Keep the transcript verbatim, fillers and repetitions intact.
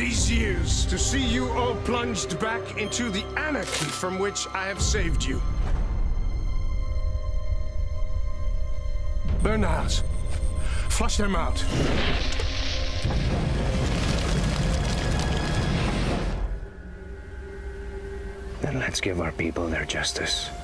these years to see you all plunged back into the anarchy from which I have saved you. Their knives. Flush them out. Then let's give our people their justice.